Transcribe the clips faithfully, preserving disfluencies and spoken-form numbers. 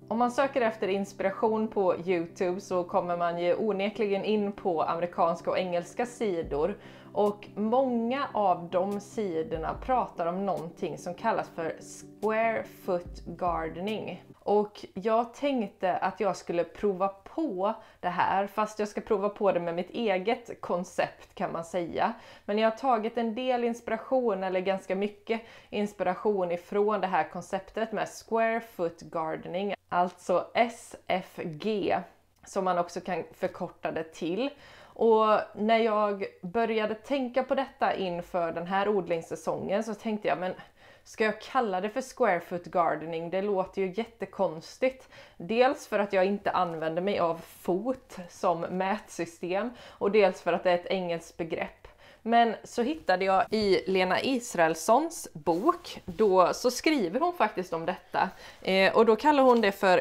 Om man söker efter inspiration på YouTube så kommer man ju onekligen in på amerikanska och engelska sidor. Och många av de sidorna pratar om någonting som kallas för square foot gardening. Och jag tänkte att jag skulle prova på det här, fast jag ska prova på det med mitt eget koncept kan man säga. Men jag har tagit en del inspiration, eller ganska mycket inspiration ifrån det här konceptet med square foot gardening. Alltså S F G, som man också kan förkorta det till. Och när jag började tänka på detta inför den här odlingssäsongen så tänkte jag, men ska jag kalla det för square foot gardening? Det låter ju jättekonstigt. Dels för att jag inte använder mig av fot som mätsystem och dels för att det är ett engelskt begrepp. Men så hittade jag i Lena Israelssons bok, då så skriver hon faktiskt om detta. Eh, och då kallar hon det för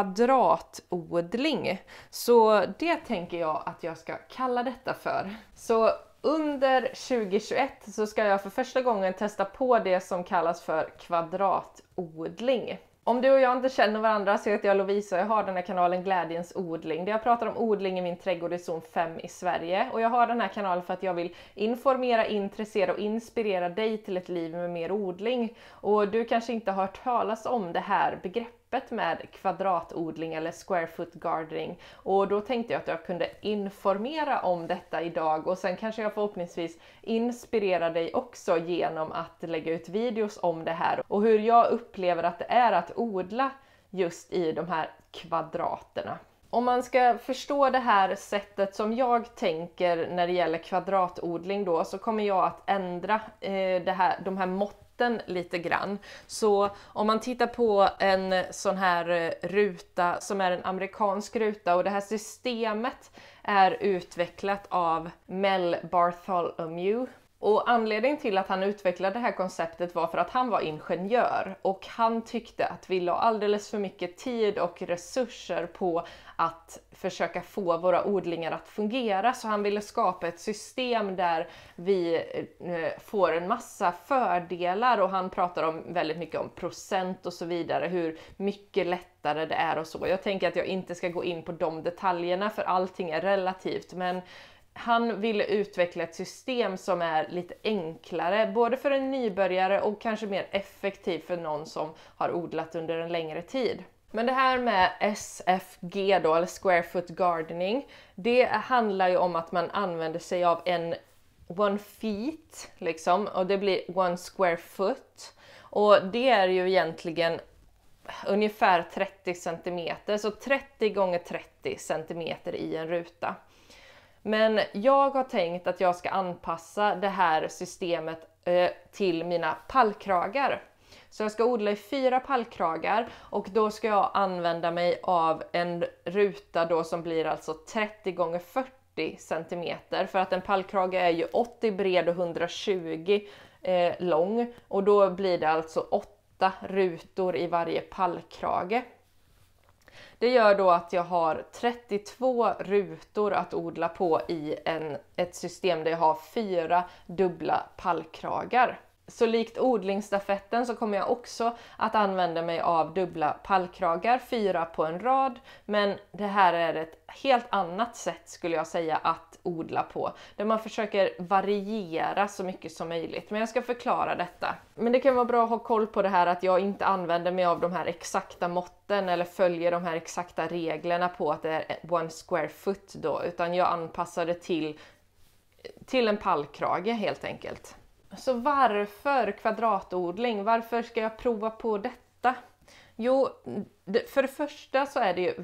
kvadratodling. Så det tänker jag att jag ska kalla detta för. Så under tjugohundratjugoett så ska jag för första gången testa på det som kallas för kvadratodling. Om du och jag inte känner varandra så heter jag Lovisa och jag har den här kanalen Glädjens odling. Där jag pratar om odling i min trädgård i zon fem i Sverige. Och jag har den här kanalen för att jag vill informera, intressera och inspirera dig till ett liv med mer odling. Och du kanske inte har hört talas om det här begreppet med kvadratodling eller square foot gardening. Och då tänkte jag att jag kunde informera om detta idag och sen kanske jag förhoppningsvis inspirera dig också genom att lägga ut videos om det här och hur jag upplever att det är att odla just i de här kvadraterna. Om man ska förstå det här sättet som jag tänker när det gäller kvadratodling då, så kommer jag att ändra eh, det här, de här måtten lite grann. Så om man tittar på en sån här ruta som är en amerikansk ruta, och det här systemet är utvecklat av Mel Bartholomew. Och anledningen till att han utvecklade det här konceptet var för att han var ingenjör och han tyckte att vi la alldeles för mycket tid och resurser på att försöka få våra odlingar att fungera, så han ville skapa ett system där vi får en massa fördelar, och han pratar om väldigt mycket om procent och så vidare, hur mycket lättare det är och så. Jag tänker att jag inte ska gå in på de detaljerna för allting är relativt, men han ville utveckla ett system som är lite enklare, både för en nybörjare och kanske mer effektivt för någon som har odlat under en längre tid. Men det här med S F G då, eller square foot gardening, det handlar ju om att man använder sig av en one feet liksom, och det blir one square foot. Och det är ju egentligen ungefär trettio centimeter, så trettio gånger trettio centimeter i en ruta. Men jag har tänkt att jag ska anpassa det här systemet eh, till mina pallkragar. Så jag ska odla i fyra pallkragar och då ska jag använda mig av en ruta då som blir alltså trettio gånger fyrtio centimeter. För att en pallkrage är ju åttio bred och hundratjugo eh, lång, och då blir det alltså åtta rutor i varje pallkrage. Det gör då att jag har trettiotvå rutor att odla på i en, ett system där jag har fyra dubbla pallkragar. Så likt odlingsstafetten så kommer jag också att använda mig av dubbla pallkragar, fyra på en rad. Men det här är ett helt annat sätt skulle jag säga att odla på. Där man försöker variera så mycket som möjligt. Men jag ska förklara detta. Men det kan vara bra att ha koll på det här att jag inte använder mig av de här exakta måtten eller följer de här exakta reglerna på att det är one square foot då. Utan jag anpassar det till, till en pallkrage helt enkelt. Så varför kvadratodling? Varför ska jag prova på detta? Jo, för det första så är det ju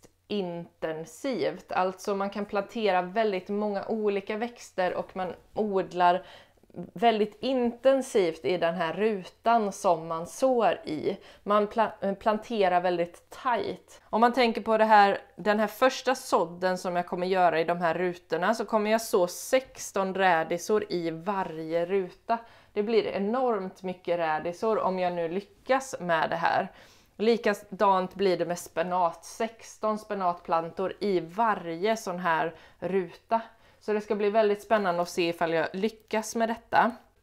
växtintensivt. Alltså man kan plantera väldigt många olika växter och man odlar väldigt intensivt i den här rutan som man sår i. Man pla- planterar väldigt tajt. Om man tänker på det här, den här första sådden som jag kommer göra i de här rutorna, så kommer jag så sexton rädisor i varje ruta. Det blir enormt mycket rädisor om jag nu lyckas med det här. Likadant blir det med spenat, sexton spenatplantor i varje sån här ruta. Så det ska bli väldigt spännande att se ifall jag lyckas med detta.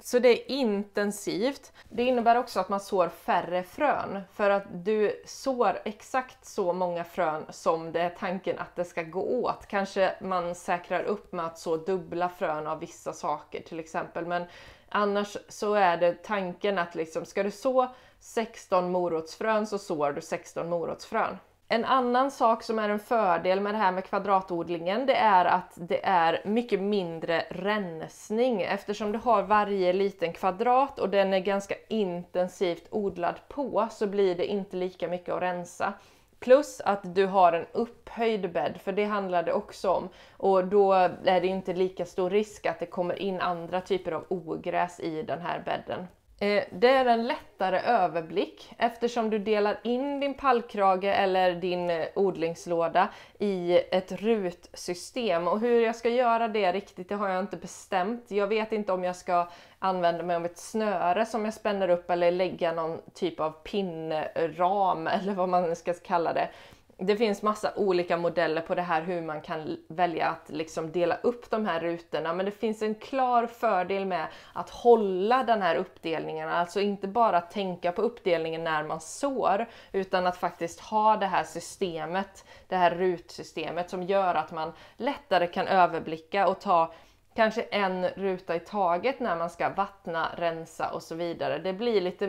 Så det är intensivt. Det innebär också att man sår färre frön, för att du sår exakt så många frön som det är tanken att det ska gå åt. Kanske man säkrar upp med att så dubbla frön av vissa saker till exempel, men annars så är det tanken att liksom, ska du så sexton morotsfrön så sår du sexton morotsfrön. En annan sak som är en fördel med det här med kvadratodlingen, det är att det är mycket mindre rensning, eftersom du har varje liten kvadrat och den är ganska intensivt odlad på, så blir det inte lika mycket att rensa. Plus att du har en upphöjd bädd, för det handlar det också om. Och då är det inte lika stor risk att det kommer in andra typer av ogräs i den här bädden. Det är en lättare överblick eftersom du delar in din pallkrage eller din odlingslåda i ett rutsystem. Och hur jag ska göra det riktigt, det har jag inte bestämt. Jag vet inte om jag ska använda mig av ett snöre som jag spänner upp eller lägga någon typ av pinnram eller vad man ska kalla det. Det finns massa olika modeller på det här, hur man kan välja att liksom dela upp de här rutorna. Men det finns en klar fördel med att hålla den här uppdelningen. Alltså inte bara tänka på uppdelningen när man sår, utan att faktiskt ha det här systemet, det här rutsystemet som gör att man lättare kan överblicka och ta kanske en ruta i taget när man ska vattna, rensa och så vidare. Det blir lite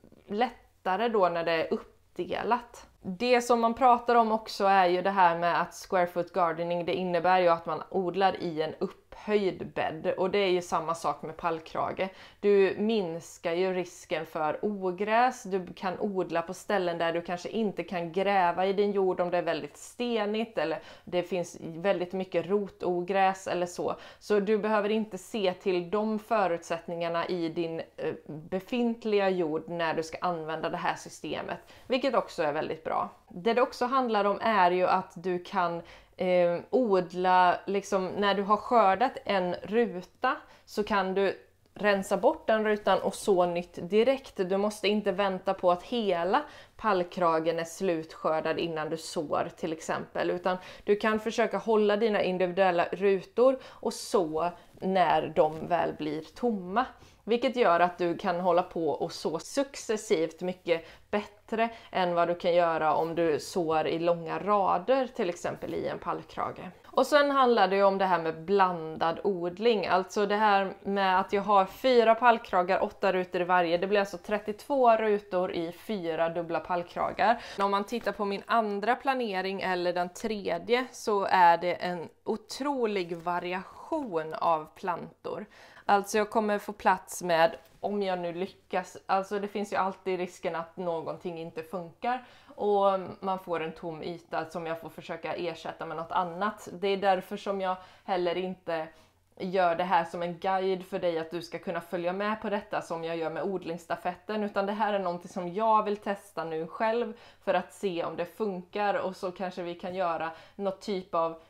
lättare då när det är uppdelat. Det som man pratar om också är ju det här med att square foot gardening, det innebär ju att man odlar i en upphöjd bädd, och det är ju samma sak med pallkrage. Du minskar ju risken för ogräs, du kan odla på ställen där du kanske inte kan gräva i din jord om det är väldigt stenigt eller det finns väldigt mycket rotogräs eller så. Så du behöver inte se till de förutsättningarna i din befintliga jord när du ska använda det här systemet, vilket också är väldigt bra. Bra. Det det också handlar om är ju att du kan eh, odla, liksom, när du har skördat en ruta så kan du rensa bort den rutan och så nytt direkt. Du måste inte vänta på att hela pallkragen är slutskördad innan du sår till exempel, utan du kan försöka hålla dina individuella rutor och så när de väl blir tomma. Vilket gör att du kan hålla på och så successivt mycket bättre än vad du kan göra om du sår i långa rader till exempel i en pallkrage. Och sen handlar det ju om det här med blandad odling. Alltså det här med att jag har fyra pallkragar, åtta rutor i varje. Det blir alltså trettiotvå rutor i fyra dubbla pallkragar. Om man tittar på min andra planering eller den tredje så är det en otrolig variation av plantor. Alltså jag kommer få plats med, om jag nu lyckas, alltså det finns ju alltid risken att någonting inte funkar och man får en tom yta som jag får försöka ersätta med något annat. Det är därför som jag heller inte gör det här som en guide för dig att du ska kunna följa med på detta som jag gör med odlingsstafetten, utan det här är någonting som jag vill testa nu själv för att se om det funkar, och så kanske vi kan göra något typ av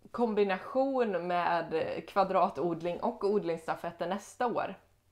kombination med kvadratodling och odlingsstafetter nästa år.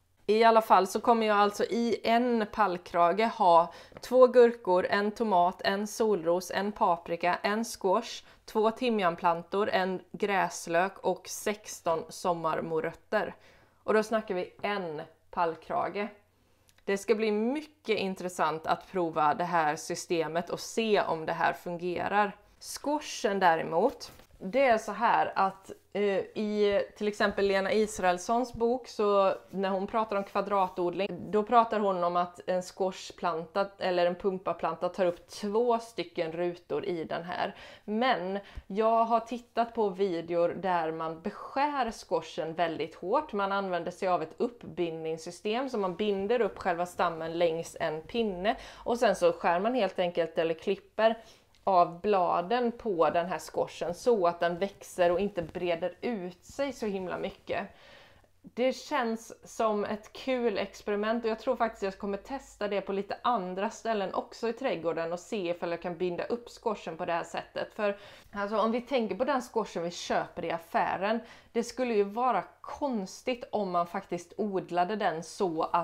I alla fall så kommer jag alltså i en pallkrage ha två gurkor, en tomat, en solros, en paprika, en squash, två timjanplantor, en gräslök och sexton sommarmorötter. Och då snackar vi en pallkrage. Det ska bli mycket intressant att prova det här systemet och se om det här fungerar. Squashen däremot, det är så här att eh, i till exempel Lena Israelssons bok, så när hon pratar om kvadratodling, då pratar hon om att en squashplanta eller en pumpaplanta tar upp två stycken rutor i den här. Men jag har tittat på videor där man beskär squashen väldigt hårt. Man använder sig av ett uppbindningssystem så man binder upp själva stammen längs en pinne och sen så skär man helt enkelt eller klipper av bladen på den här squashen så att den växer och inte breder ut sig så himla mycket. Det känns som ett kul experiment och jag tror faktiskt jag kommer testa det på lite andra ställen också i trädgården och se ifall jag kan binda upp squashen på det här sättet. För alltså, om vi tänker på den squashen vi köper i affären, det skulle ju vara konstigt om man faktiskt odlade den så att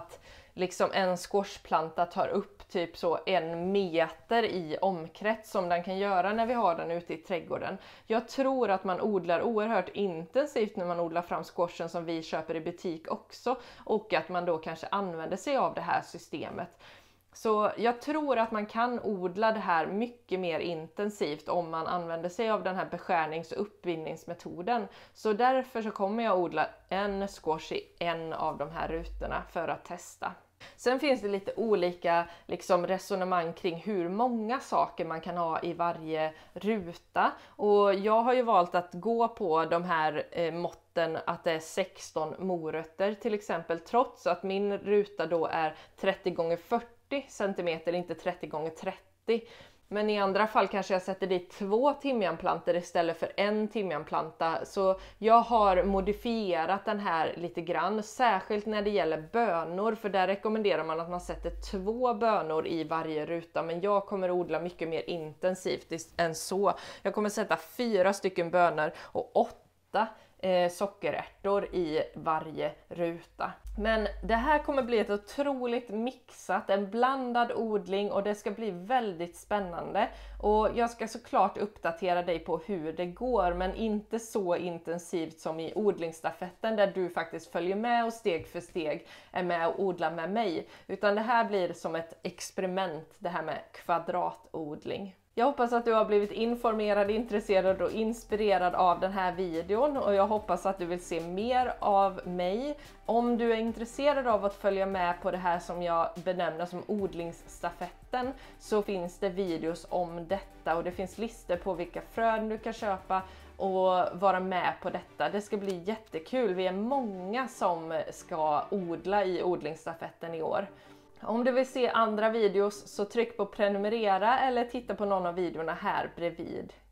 liksom en squashplanta tar upp typ så en meter i omkrets som den kan göra när vi har den ute i trädgården. Jag tror att man odlar oerhört intensivt när man odlar fram squashen som vi köper i butik också, och att man då kanske använder sig av det här systemet. Så jag tror att man kan odla det här mycket mer intensivt om man använder sig av den här beskärnings- och uppvinningsmetoden. Så därför så kommer jag odla en squash i en av de här rutorna för att testa. Sen finns det lite olika liksom, resonemang kring hur många saker man kan ha i varje ruta. Och jag har ju valt att gå på de här eh, måtten att det är sexton morötter till exempel, trots att min ruta då är trettio gånger fyrtio centimeter, inte trettio gånger trettio. Men i andra fall kanske jag sätter dit två timjanplantor istället för en timjanplanta. Så jag har modifierat den här lite grann, särskilt när det gäller bönor. För där rekommenderar man att man sätter två bönor i varje ruta. Men jag kommer odla mycket mer intensivt än så. Jag kommer sätta fyra stycken bönor och åtta Eh, sockerärtor i varje ruta. Men det här kommer bli ett otroligt mixat, en blandad odling, och det ska bli väldigt spännande. Och jag ska såklart uppdatera dig på hur det går, men inte så intensivt som i odlingsstafetten där du faktiskt följer med och steg för steg är med och odlar med mig. Utan det här blir som ett experiment, det här med kvadratodling. Jag hoppas att du har blivit informerad, intresserad och inspirerad av den här videon, och jag hoppas att du vill se mer av mig. Om du är intresserad av att följa med på det här som jag benämner som odlingsstafetten, så finns det videos om detta, och det finns listor på vilka frön du kan köpa och vara med på detta. Det ska bli jättekul. Vi är många som ska odla i odlingsstafetten i år. Om du vill se andra videos så tryck på prenumerera eller titta på någon av videorna här bredvid.